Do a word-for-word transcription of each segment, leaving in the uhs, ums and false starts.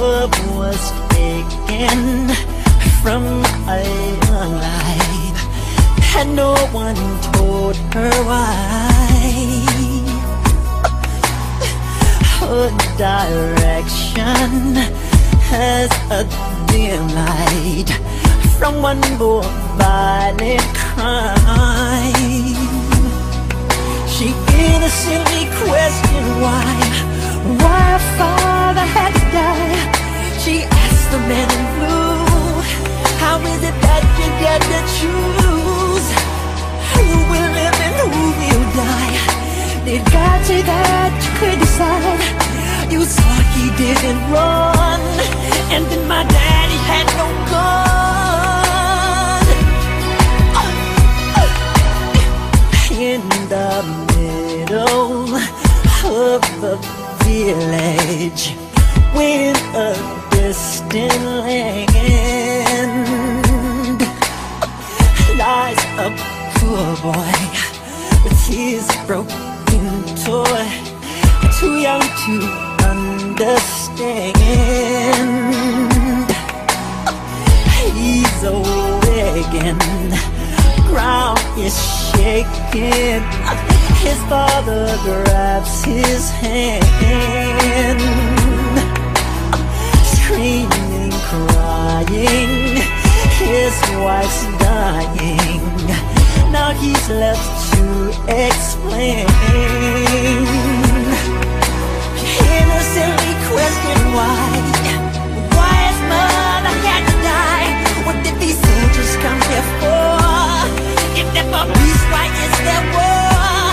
love was taken from a young life, and no one told her why. Her direction has a dim light from one more violent crime. She innocently questioned why, why her father had to die. She asked the man in blue, how is it that you get to choose who will live and who will die? Did God say that you could decide? You saw he didn't run, and then my daddy had no gun. In the middle of the village, in a distant land, lies a poor boy with his broken toy, too young to understand. He's awakened, ground is shaking. His father grabs his hand, screaming, crying, his wife's dying. Now he's left to explain. Innocently question why, why his mother had to die. What did these soldiers come here for? If they're for peace, why is there war?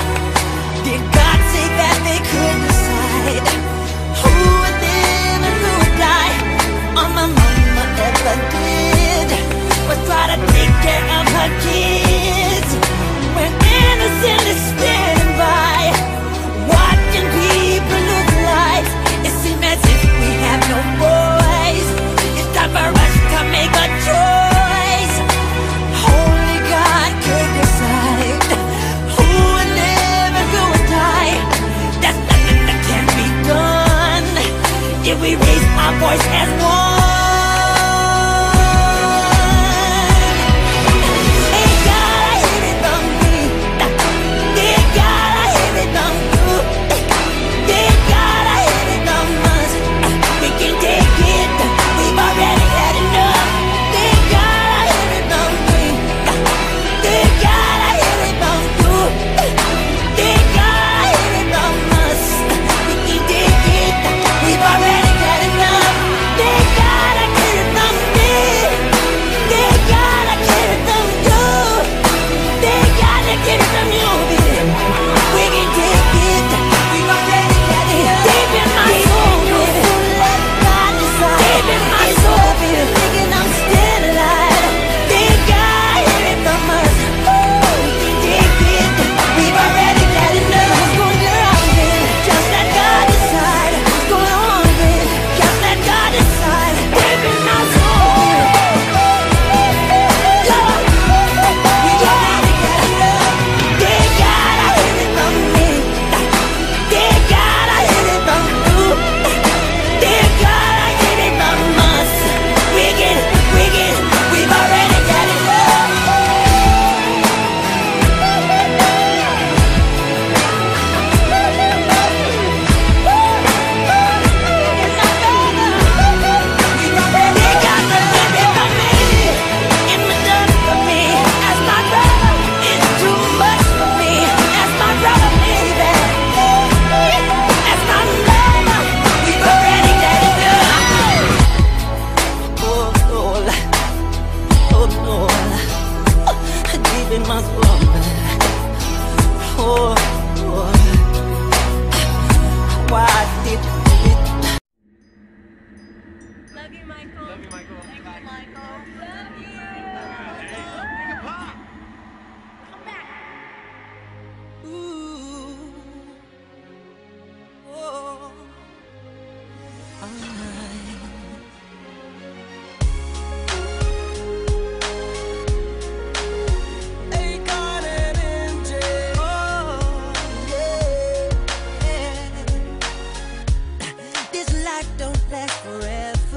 Did God say that they could decide who would live and who would die? All my mama ever did was try to take care of her kids. We're innocently standing by, watching people lose lives. It seems as if we have no voice. It's time for us to make a choice. Only God could decide who would live and who would die. There's nothing that can be done if we raise our voice as one. Don't last forever.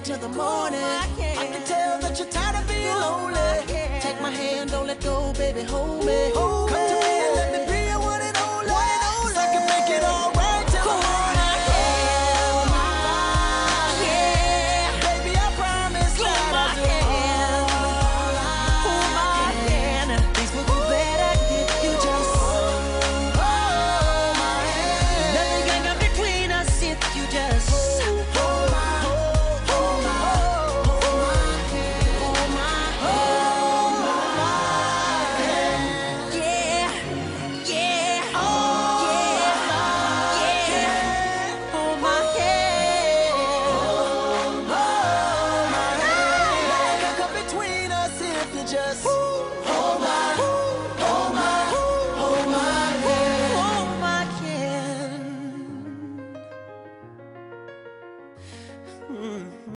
till the morning. I can tell that you're tired of being lonely. Take my hand, don't let go, baby, hold me.